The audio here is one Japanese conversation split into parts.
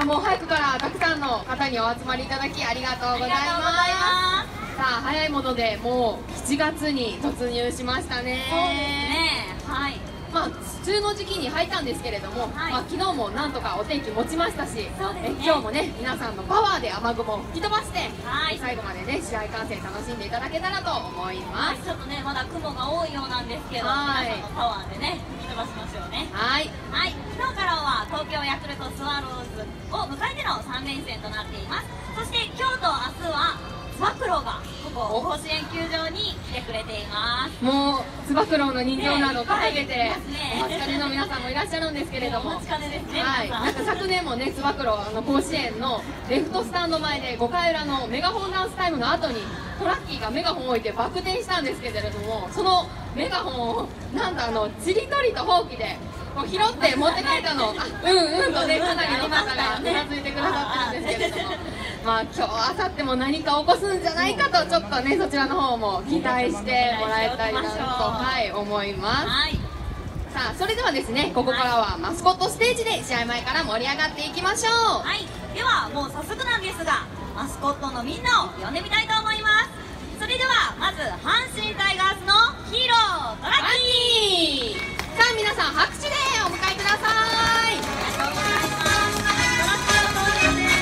もう早くからたくさんの方にお集まりいただきありがとうございます。さあ早いものでもう7月に突入しましたね。 そうですね。はい。 まあ梅雨の時期に入ったんですけれども、まあ昨日もなんとかお天気持ちましたし、今日もね皆さんのパワーで雨雲を吹き飛ばして、最後までね試合観戦楽しんでいただけたらと思います。 ちょっとねまだ雲が多いようなんですけど、皆さんのパワーでね吹き飛ばしましょうね。はい。昨日からは東京ヤクルトスワローズを迎えての3連戦となっています。そして今日と明日はつば九郎がここ甲子園球場に来てくれています。 もうつば九郎の人形などを掲げてお待ちかねの皆さんもいらっしゃるんですけれども、 お待ちかねですね。 なんか昨年もねつば九郎甲子園のレフトスタンド前で5回裏のメガホンダンスタイムの後にトラッキーがメガホンを置いてバク転したんですけれども、そのメガホンをなんとちりとりとほうきで拾って持って帰ったの、うんうんとねかなりの方がうなずいてくださってるんですけれども、まあ今日明後日も何か起こすんじゃないかとちょっとねそちらの方も期待してもらえたらなと思います。さあそれではですねここからはマスコットステージで試合前から盛り上がっていきましょう。 はい、ではもう早速なんですがマスコットのみんなを呼んでみたいと思います。それではまず阪神タイガースのヒーロートラッキー。 さあ皆さん拍手でお迎えください。 ありがとうございます。トラッキーの登場です。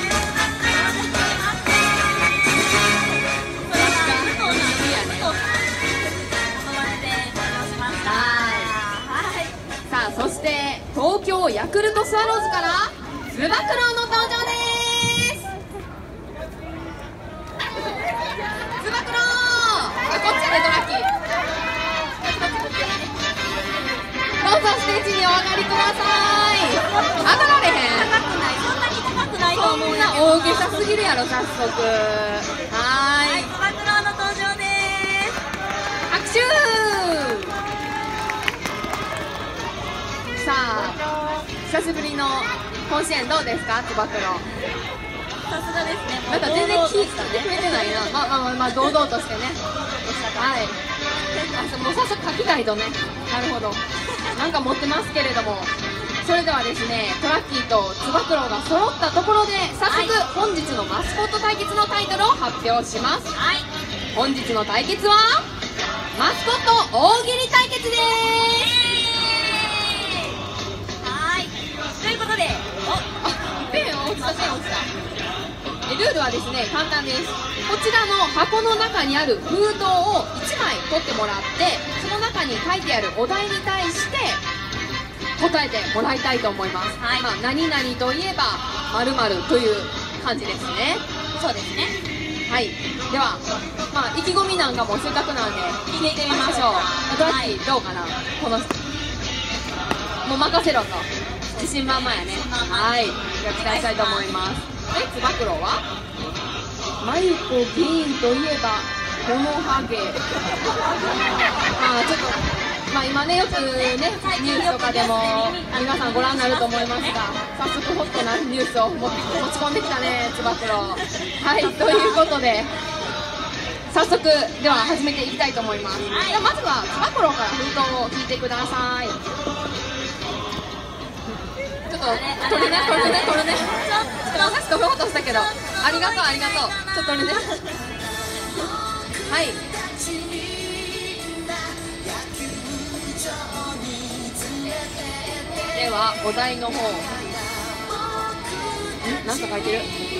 さあそして東京ヤクルトスワローズからつば九郎の登場です。つば九郎、こっちでトラッキーどうぞステージにお上がりください。上がられへん。 そんなに高くないと思う。 そんな大げさすぎるやろ早速。はい、 つば九郎の登場です。 拍手。さあ久しぶりの甲子園どうですかつば九郎。 さすがですね。 なんか全然気ぃ使ってくれてないな。まあ堂々としてね。はい。もう早速書きたいとね。なるほど。なんか持ってますけれども、それではですねトラッキーとつば九郎が揃ったところで早速本日のマスコット対決のタイトルを発表します。本日の対決はマスコット大喜利対決です。 ということで、 ペン落ちた。ルールはですね簡単です。こちらの箱の中にある封筒を1枚取ってもらって、その中に書いてあるお題に対して答えてもらいたいと思います。まあ何々といえば〇〇という感じですね。 そうですね。 はい。ではまあ意気込みなんかもせっかくなんで聞いてみましょう。トラッキーどうかな。このもう任せろと。自信満々やね。はい。じゃあ期待したいと思います。つば九郎はマイコ議員といえばこのハゲ。ちょっと今ねよくねニュースとかでも皆さんご覧になると思いますが、早速ホットなニュースを持ち込んできたねつば九郎。はい、ということで早速では始めていきたいと思います。ではまずはつば九郎から封筒を引いてください。ちょっと取るね。ちょっと私飛ぶことしたけど、ありがとう。ちょっと取るね。はい。ではお題の方。なんか書いてる。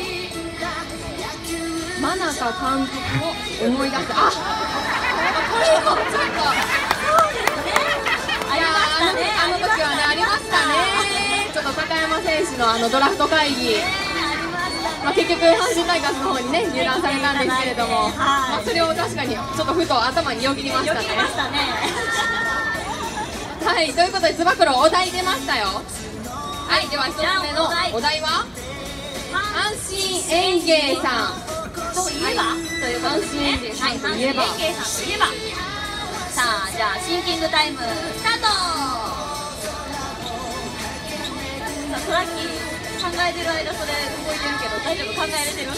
真中監督を思い出す。これもちょっと。そうですね。あの時はねありましたね。ちょっと高山選手のドラフト会議、結局阪神タイガースの方にね入団されたんですけれども、それを確かにちょっとふと頭によぎりましたね。はい、ということでつば九郎お題出ましたよ。はい、では1つ目のお題は阪神園芸さんといえばということですね。 阪神園芸さんといえばさあじゃあシンキングタイムスタート。トラッキー考えてる間それ動いてるけど大丈夫？考えれてる？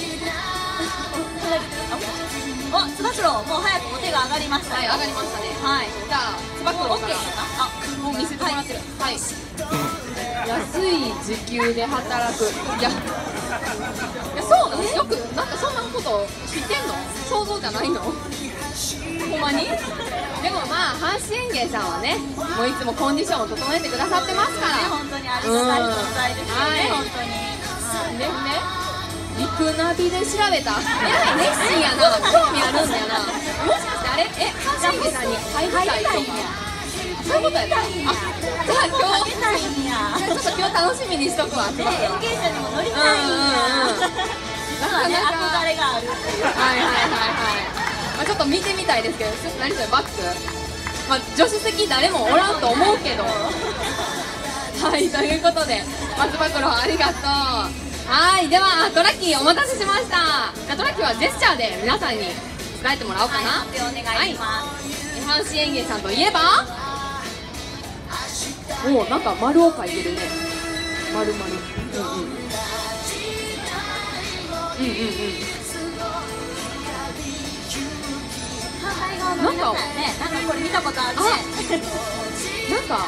お、つば九郎もう早くお手が上がりました。 はい、上がりましたね。はい、じゃあつば九郎からもう見せてもらってる。はい、 安い時給で働く。いやそうなの。よくなんかそんなこと知ってんの？想像じゃないの？ほんまに？でもまあ阪神園芸さんはね、もういつもコンディションを整えてくださってますから、 本当にありがたい存在ですよね、本当に。 でね、リクナビで調べた。熱心やな、興味あるんだよな。もしかしてあれ、阪神園芸さんに入りたいとか、そういうことやった。あ、じゃあ今日ちょっと今日楽しみにしとくわ。 園芸者にも乗りたいんや。なかなか憧れがあるっていう。 まあちょっと見てみたいですけど、何それバッグ？まあ助手席誰もおらんと思うけど。はい、ということで松葉黒ありがとう。はい、ではトラッキーお待たせしました。トラッキーはジェスチャーで皆さんに伝えてもらおうかな。 はい、お願いします。 阪神園芸さんといえば、おお、なんか丸を描いてるね。丸々。 なんかこれ見たことあるね。 なんか、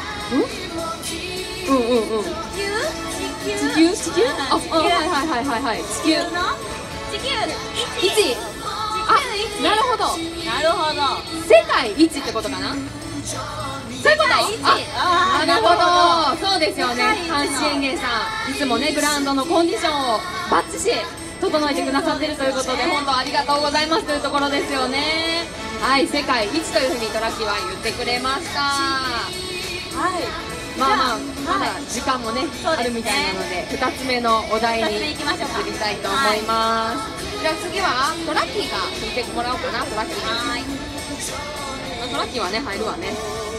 地球？あ、はい。地球。1。あ、なるほど。世界一ってことかな。そういうこと。あ、なるほど。そうですよね。阪神園芸さん、いつもねグラウンドのコンディションをバッチシ整えてくださってるということで、本当ありがとうございますというところですよね。はい、世界一というふうにトラッキーは言ってくれました。はい、まだ時間もねあるみたいなので、2つ目のお題に移りたいと思います。じゃあ次はトラッキーが引いてもらおうかな。トラッキートラッキーはね入るわね。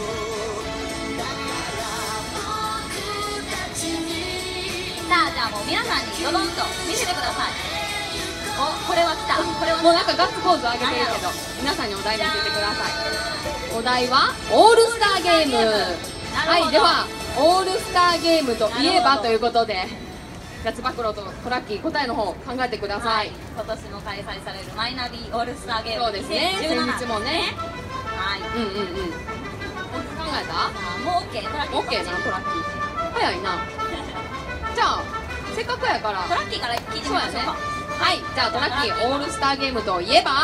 さあ、じゃあもう皆さんにドドンと見せてください。お、これは来た。これはもうなんかガッツポーズ上げてるけど、皆さんにお題見せてください。お題はオールスターゲーム。はい、ではオールスターゲームといえばということで、じゃあつば九郎とトラッキー答えの方考えてください。 今年も開催されるマイナビオールスターゲーム。 そうですね、先日もね。はい、考えた？ もう OK。 オッケーな。トラッキー早いな。じゃあせっかくやからトラッキーから聞いてみましょうか。 はい、じゃあトラッキーオールスターゲームといえば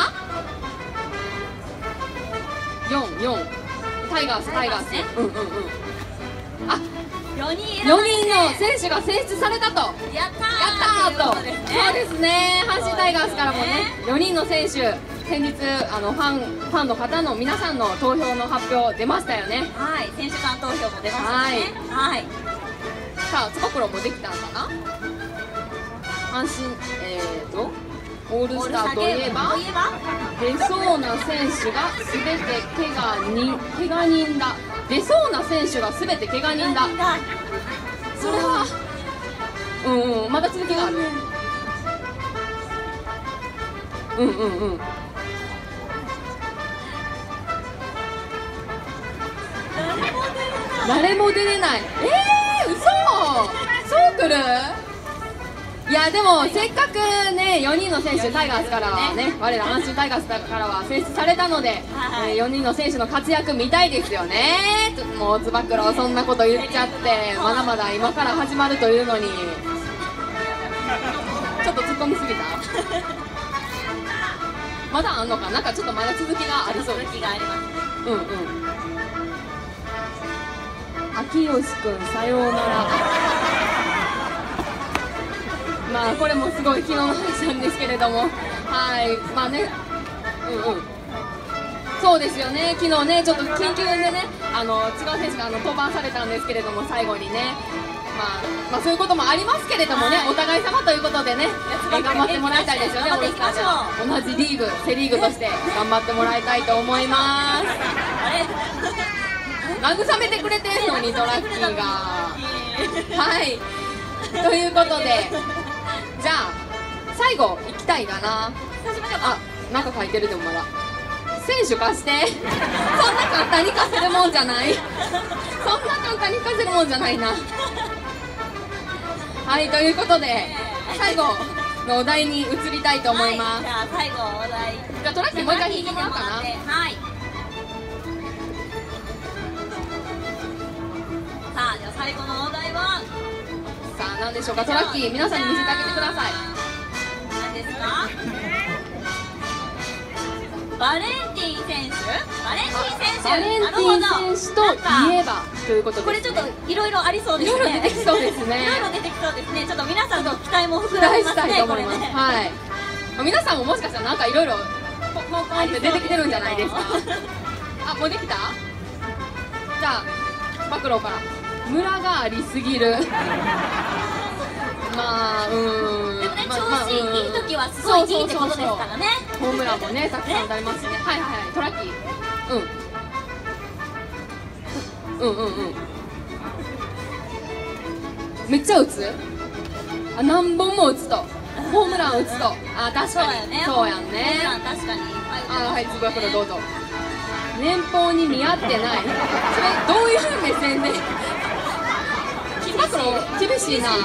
4タイガース。あ、4人の選手が選出されたと。 やったーと。 そうですね、阪神タイガースからもね4人の選手、先日ファンの方の皆さんの投票の発表出ましたよね。 はい、選手間投票も出ましたね。はい。 さあ、つば九郎もできたのかな。阪神オールスターといえば出そうな選手がすべて怪我人だ。出そうな選手がすべて怪我人だ。それはまだ続きがある。誰も出れない。嘘。そう来る？いやでもせっかくね4人の選手タイガースからはね、我ら阪神タイガースからは選出されたので、4人の選手の活躍見たいですよね。もうつば九郎そんなこと言っちゃって、まだまだ今から始まるというのにちょっと突っ込みすぎた。まだあんのか。なんかちょっとまだ続きがありそうです。 続きがあります。 秋吉くんさようなら。まあこれもすごい昨日の話なんですけれども、はい、まあね、そうですよね。昨日ねちょっと緊急でね違う選手が登板されたんですけれども、最後にね、まあそういうこともありますけれどもね、お互い様ということでね頑張ってもらいたいですよね。オールスターでは同じリーグセリーグとして頑張ってもらいたいと思います。慰めてくれてるのにトラッキーが。はい、ということでじゃあ最後行きたいかな。あ、なんか書いてる。でもまだ選手貸して。そんな簡単に貸せるもんじゃない。そんな簡単に貸せるもんじゃないな。はい、ということで最後のお題に移りたいと思います。 じゃあ最後お題、 じゃあトラッキーもう一回引いてもらおうかな。 はい。さあ、じゃあ最後のお題はさあ何でしょうか。トラッキー、皆さんに見せてあげてください。 何ですか？バレンティン選手、バレンティン選手、 バレンティン選手といえばということで、 これちょっといろいろありそうですね。 いろいろ出てきそうですね。 いろいろ出てきそうですね。ちょっと皆さんの期待も膨らみますね。これね。 はい。皆さんももしかしたらなんかいろいろポンポンって出てきてるんじゃないですか。あ、もうできた？じゃあ暴露から。ムラがありすぎる。まあ、 でもね、調子いい時はすごいいいってことですからね。 ホームランもね、たくさん打たれますしね。はいはいはい、トラッキー。めっちゃ打つ？あ、何本も打つと。ホームラン打つと。あ、確かに。そうやんね。 ホームラン確かに。 あ、はい、つば九郎どうぞ。年俸に見合ってない。それどういう目線で？つば九郎厳しいな。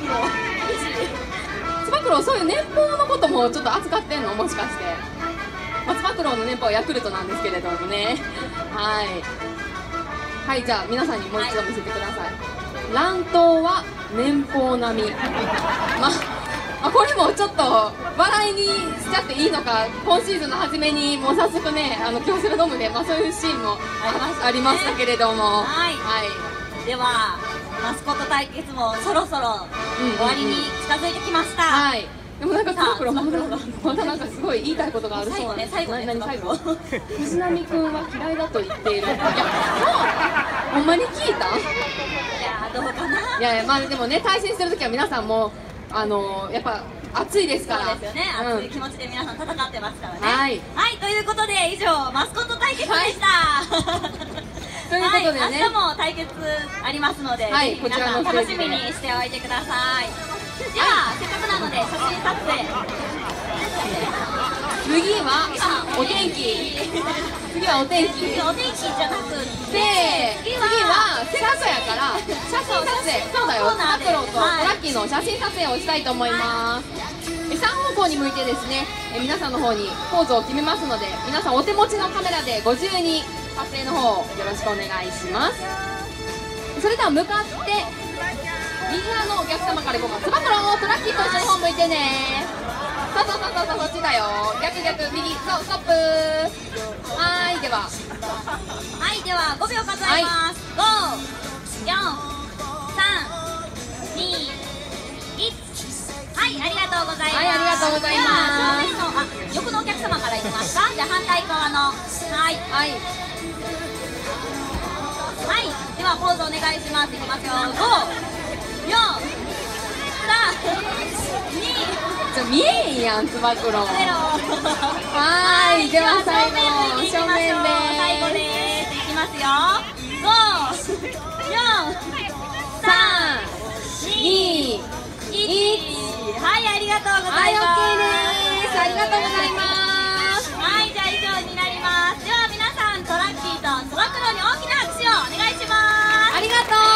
つば九郎、そういう年俸のこともちょっと扱ってんの？もしかして。つば九郎の年俸はヤクルトなんですけれどもね。はい。はい、じゃあ皆さんにもう一度見せてください。乱闘は年俸並み。これもちょっと笑いにしちゃっていいのか、今シーズンの初めにもう早速ね、京セラドームで、そういうシーンもありましたけれども、はい、 ではマスコット対決もそろそろ終わりに近づいてきました。 はい、でもなんかつば九郎まだなんかすごい言いたいことがあるそうで。 最後藤波君は嫌いだと言っている。いや、ほんまに聞いた？ いや、どうかな。 いやいや、まあでもね、対戦してる時は皆さんもやっぱ熱いですから。 そうですよね、熱い気持ちで皆さん戦ってますからね。 はい、 ということで以上マスコット対決でした。 ということでね、 明日も対決ありますので、ぜひ皆さん楽しみにしておいてください。では、せっかくなので写真撮影。 次はお天気。次はお天気。 お天気じゃなくて、 次はせっかくやから写真撮影。そうだよ、つば九郎とトラッキーの写真撮影をしたいと思います。3方向に向いてですね、皆さんの方にポーズを決めますので、皆さんお手持ちのカメラでご自由に撮影の方よろしくお願いします。それでは向かって右側のお客様からいこうか。つば九郎、トラッキーと一緒に方向いてね。そうそっちだよ。逆右、そう、ストップ。はい、では 5秒数えます。5、4、3、2、1。はい、ありがとうございます。 はい、ありがとうございます。 では正面の横のお客様からいきますか。じゃあ反対側の。ではポーズお願いします。いきますよ。5、4、3、2、 見えんやん、つば九郎。はい、では最後正面で最後です。いきますよ。5、4、3、2、1。はい、ありがとうございます。 はい、OK です。ありがとうございます。 はい、じゃあ以上になります。では皆さん、トラッキーとつば九郎に大きな拍手をお願いします。 ありがとう。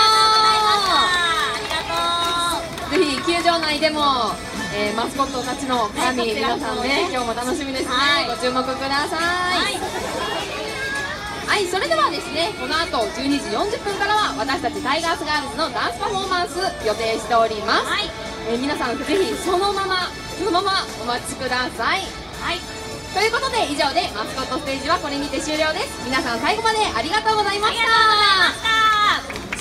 ぜひ球場内でも、マスコットたちの絡み、皆さんね、今日も楽しみですね。ご注目ください。はい、それではですね、この後12時40分からは私たちタイガースガールズのダンスパフォーマンス予定しております。皆さんぜひそのままお待ちください。ということで以上でマスコットステージはこれにて終了です。皆さん最後までありがとうございました。